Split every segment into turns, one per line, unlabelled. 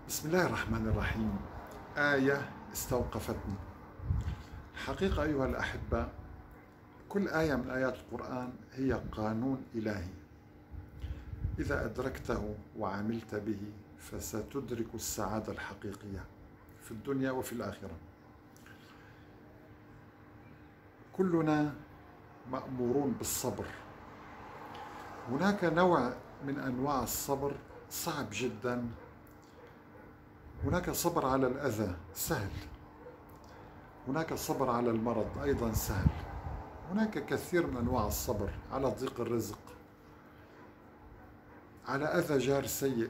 بسم الله الرحمن الرحيم. آية استوقفتني. الحقيقة أيها الأحبة، كل آية من آيات القرآن هي قانون إلهي، إذا أدركته وعملت به فستدرك السعادة الحقيقية في الدنيا وفي الآخرة. كلنا مأمورون بالصبر. هناك نوع من أنواع الصبر صعب جدا. هناك صبر على الأذى سهل، هناك صبر على المرض أيضا سهل، هناك كثير من أنواع الصبر على ضيق الرزق، على أذى جار سيء.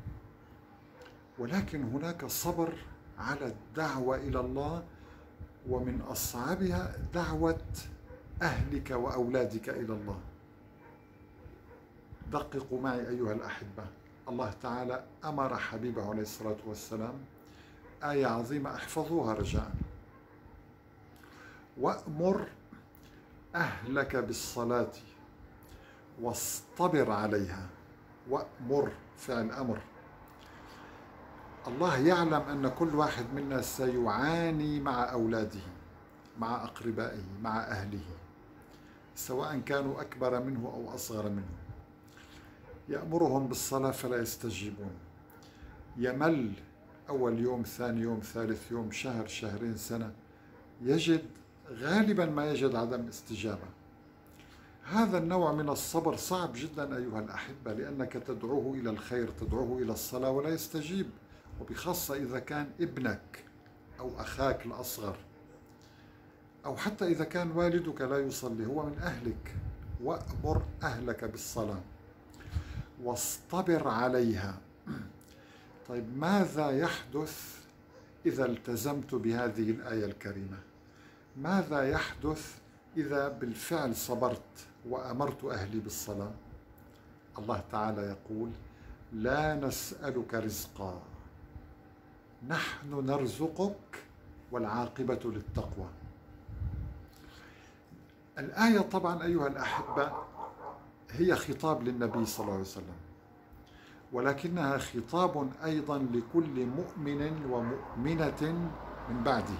ولكن هناك صبر على الدعوة إلى الله، ومن أصعبها دعوة أهلك وأولادك إلى الله. دققوا معي أيها الأحبة، الله تعالى أمر حبيبه عليه الصلاة والسلام، آية عظيمة احفظوها رجاء: وأمر أهلك بالصلاة واصطبر عليها. وأمر فعل أمر. الله يعلم أن كل واحد منا سيعاني مع أولاده، مع أقربائه، مع أهله، سواء كانوا أكبر منه أو أصغر منه. يأمرهم بالصلاة فلا يستجيبون، يمل أول يوم، ثاني يوم، ثالث يوم، شهر، شهرين، سنة، يجد غالبا ما يجد عدم استجابة. هذا النوع من الصبر صعب جدا أيها الأحبة، لأنك تدعوه إلى الخير، تدعوه إلى الصلاة ولا يستجيب، وبخاصة إذا كان ابنك أو أخاك الأصغر، أو حتى إذا كان والدك لا يصلي، هو من أهلك. وأمر أهلك بالصلاة واصطبر عليها. طيب ماذا يحدث إذا التزمت بهذه الآية الكريمة؟ ماذا يحدث إذا بالفعل صبرت وأمرت أهلي بالصلاة؟ الله تعالى يقول: لا نسألك رزقا، نحن نرزقك والعاقبة للتقوى. الآية طبعا أيها الأحبة هي خطاب للنبي صلى الله عليه وسلم، ولكنها خطاب أيضا لكل مؤمن ومؤمنة من بعده.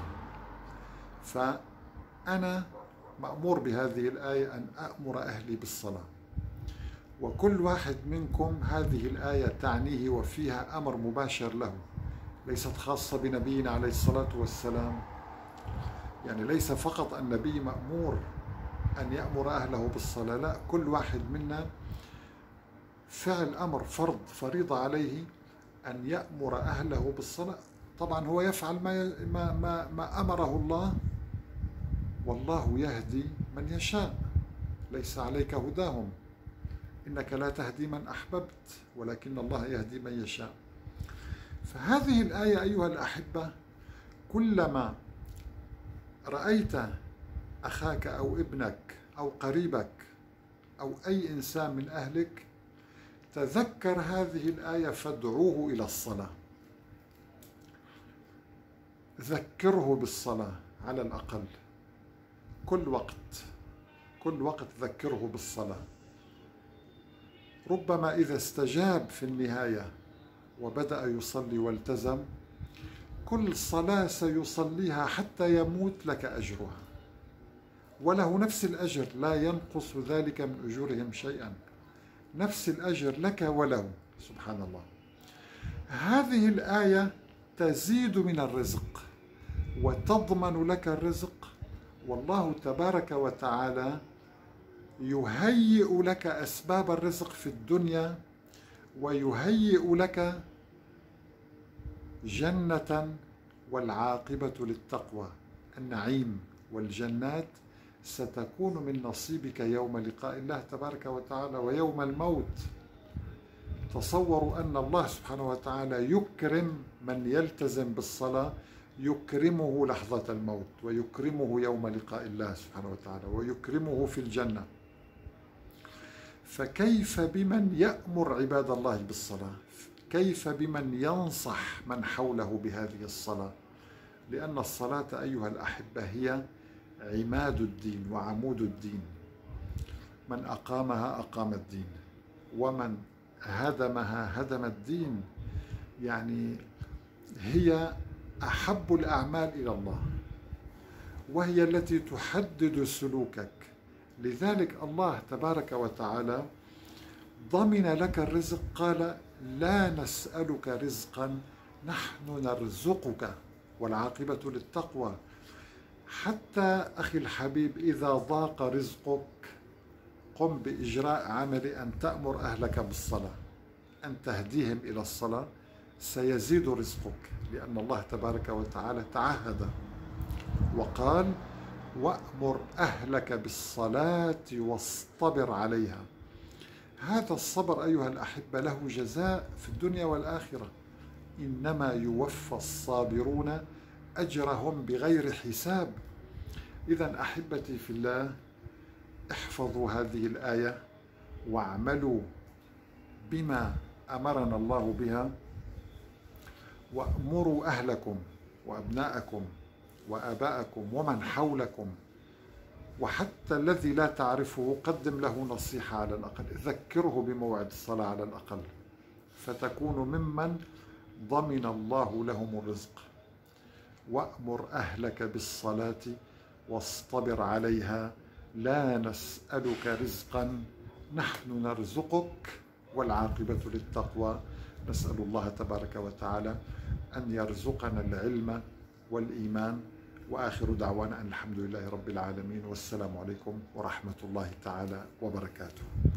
فأنا مأمور بهذه الآية أن أأمر أهلي بالصلاة، وكل واحد منكم هذه الآية تعنيه وفيها أمر مباشر له، ليست خاصة بنبينا عليه الصلاة والسلام. يعني ليس فقط النبي مأمور أن يأمر أهله بالصلاة، لا، كل واحد منا فعل أمر، فرض، فريضة عليه أن يأمر أهله بالصلاة. طبعا هو يفعل ما أمره الله، والله يهدي من يشاء، ليس عليك هداهم، إنك لا تهدي من أحببت ولكن الله يهدي من يشاء. فهذه الآية أيها الأحبة، كلما رأيت أخاك أو ابنك أو قريبك أو أي إنسان من أهلك، تذكر هذه الآية فادعوه إلى الصلاة، ذكره بالصلاة على الأقل، كل وقت ذكره بالصلاة. ربما إذا استجاب في النهاية وبدأ يصلي والتزم، كل صلاة سيصليها حتى يموت لك أجرها، وله نفس الأجر، لا ينقص ذلك من أجورهم شيئا، نفس الأجر لك وله، سبحان الله. هذه الآية تزيد من الرزق وتضمن لك الرزق، والله تبارك وتعالى يهيئ لك أسباب الرزق في الدنيا، ويهيئ لك جنة والعاقبة للتقوى. النعيم والجنات ستكون من نصيبك يوم لقاء الله تبارك وتعالى ويوم الموت. تصوروا أن الله سبحانه وتعالى يكرم من يلتزم بالصلاة، يكرمه لحظة الموت، ويكرمه يوم لقاء الله سبحانه وتعالى، ويكرمه في الجنة. فكيف بمن يأمر عباد الله بالصلاة؟ كيف بمن ينصح من حوله بهذه الصلاة؟ لأن الصلاة أيها الأحبة هي عماد الدين وعمود الدين. من أقامها أقام الدين، ومن هدمها هدم الدين. يعني هي أحب الأعمال إلى الله، وهي التي تحدد سلوكك. لذلك الله تبارك وتعالى ضمن لك الرزق، قال: لا نسألك رزقا نحن نرزقك والعاقبة للتقوى. حتى أخي الحبيب، إذا ضاق رزقك قم بإجراء عمل أن تأمر أهلك بالصلاة، أن تهديهم إلى الصلاة، سيزيد رزقك، لأن الله تبارك وتعالى تعهد وقال: وأمر أهلك بالصلاة واصطبر عليها. هذا الصبر أيها الأحبة له جزاء في الدنيا والآخرة، إنما يوفى الصابرون أجرهم بغير حساب. إذن أحبتي في الله، احفظوا هذه الآية واعملوا بما أمرنا الله بها، وأمروا أهلكم وأبناءكم وآباءكم ومن حولكم، وحتى الذي لا تعرفه قدم له نصيحة على الأقل، ذكره بموعد الصلاة على الأقل، فتكون ممن ضمن الله لهم الرزق. وأمر أهلك بالصلاة واصطبر عليها، لا نسألك رزقا نحن نرزقك والعاقبة للتقوى. نسأل الله تبارك وتعالى أن يرزقنا العلم والإيمان. وآخر دعوانا أن الحمد لله رب العالمين، والسلام عليكم ورحمة الله تعالى وبركاته.